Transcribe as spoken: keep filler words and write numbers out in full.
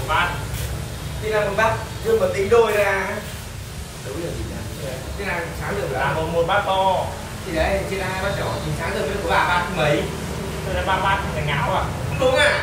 bát. Thì là một bát, dương mà tính đôi ra. Đúng là gì nhỉ? Thế là sáng giờ Là một một bát to. Thì đấy, trên hai bát nhỏ thì sáng giờ mới của bà bát mấy? Tôi là ba bát thành ngáo à? Không đúng à?